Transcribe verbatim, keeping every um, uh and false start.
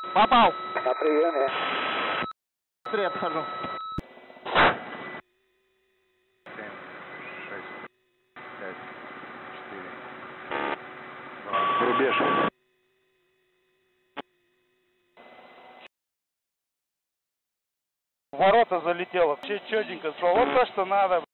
Попал. На приеме. Быстрее отхожу. семь, шесть, пять, четыре, два. Рубеж. В ворота залетело. Все четенько. Вот то, что надо.